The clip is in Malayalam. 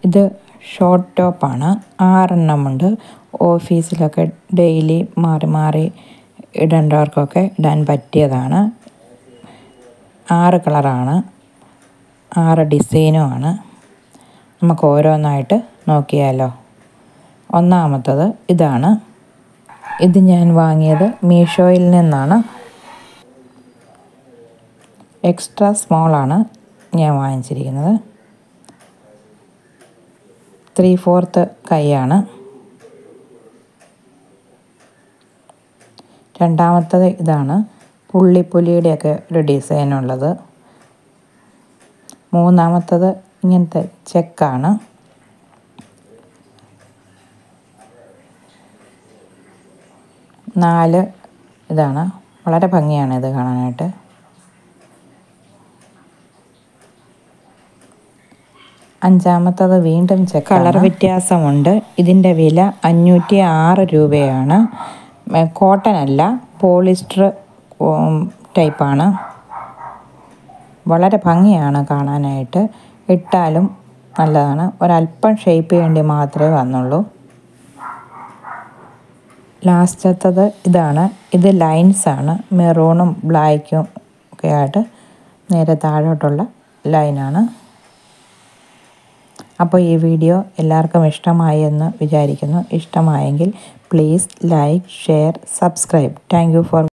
ഇത് ഷോർട്ട് ടോപ്പാണ്. 6 എണ്ണമുണ്ട്. ഓഫീസിലൊക്കെ ഡെയിലി മാറി മാറി ഇടേണ്ടവർക്കൊക്കെ ഇടാൻ പറ്റിയതാണ്. 6 കളറാണ്, 6 ഡിസൈനുമാണ്. നമുക്ക് ഓരോന്നായിട്ട് നോക്കിയാലോ. ഒന്നാമത്തത് ഇതാണ്. ഇത് ഞാൻ വാങ്ങിയത് മീഷോയിൽ നിന്നാണ്. എക്സ്ട്രാ സ്മോളാണ് ഞാൻ വാങ്ങിച്ചിരിക്കുന്നത്. 3/4 കൈയാണ്. രണ്ടാമത്തത് ഇതാണ്. പുള്ളിപ്പുലിയുടെയൊക്കെ ഒരു ഡിസൈനുള്ളത്. മൂന്നാമത്തത് ഇങ്ങനത്തെ ചെക്കാണ്. നാല് ഇതാണ്. വളരെ ഭംഗിയാണ് ഇത് കാണാനായിട്ട്. അഞ്ചാമത്തത് വീണ്ടും ചെക്ക്. കളർ വ്യത്യാസമുണ്ട്. ഇതിൻ്റെ വില 506 രൂപയാണ്. കോട്ടൺ അല്ല, പോളിസ്റ്റർ ടൈപ്പാണ്. വളരെ ഭംഗിയാണ് കാണാനായിട്ട്. ഇട്ടാലും നല്ലതാണ്. ഒരല്പം ഷേപ്പ് ചെയ്യേണ്ടി മാത്രമേ വന്നുള്ളൂ. ലാസ്റ്റത്തത് ഇതാണ്. ഇത് ലൈൻസാണ്. മെറൂണും ബ്ലാക്കും ഒക്കെ ആയിട്ട് നേരെ താഴോട്ടുള്ള ലൈനാണ്. അപ്പോൾ ഈ വീഡിയോ എല്ലാവർക്കും ഇഷ്ടമായി എന്ന് വിചാരിക്കുന്നു. ഇഷ്ടമായെങ്കിൽ please like, share, subscribe. Thank you four